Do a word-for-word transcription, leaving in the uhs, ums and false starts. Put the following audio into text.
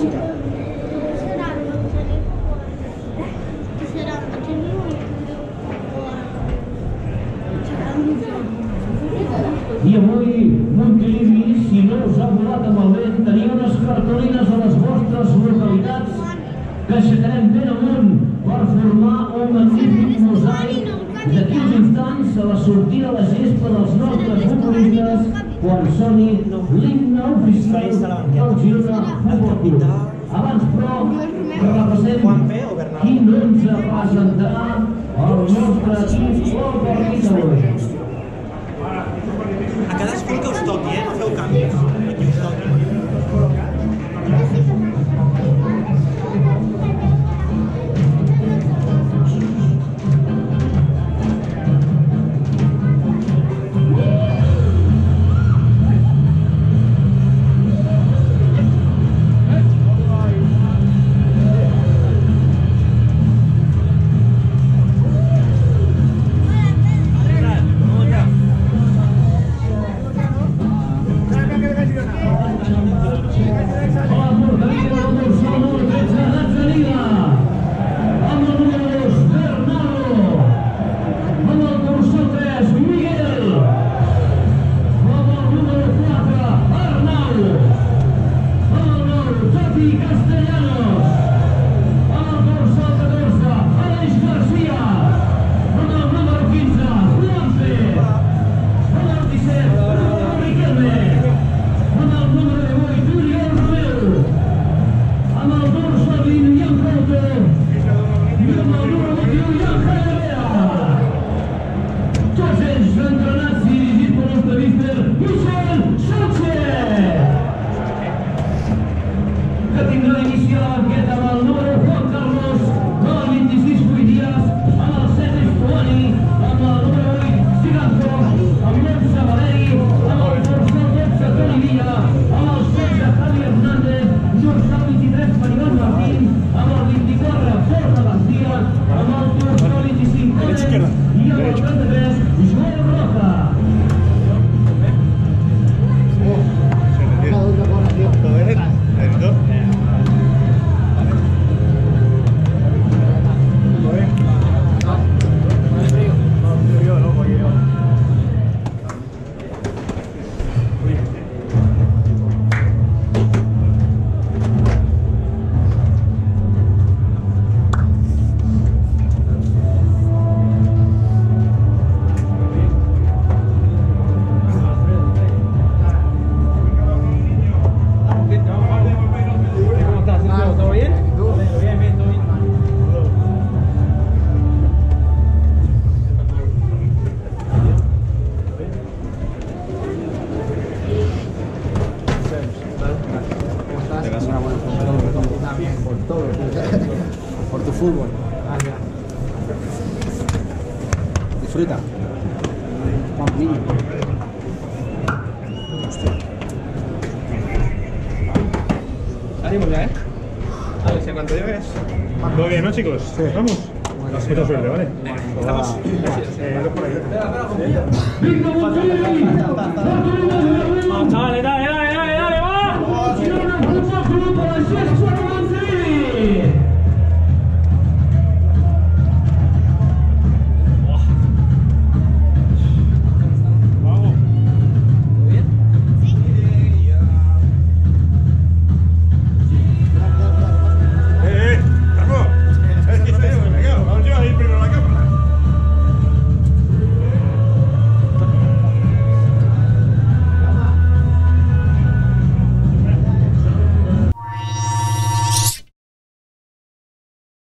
I avui Montilivi, si no us ha volat amb el vent, tenia unes cartolines a les vostres localitats que aixecarem ben amunt per formar un magnífic mosaic d'aquí uns instants a la sortida a la gespa dels nostres futbolistes quan soni l'himne oficial del Girona Futbol Club. Abans, però, repassem quin onze presentarà el nostre equip al partit d'avui. A cadascú que us toqui, eh? No feu canvis. Aquí us toqui. Por tu fútbol. Disfruta. Pampillo. Salimos ya, ¿eh? A ver si en cuanto llegues. ¿Todo bien, no, chicos? Sí. Vamos. Mucha suerte, ¿vale? Estamos. Eh, dos por ahí. Vamos, chavales, dale, dale.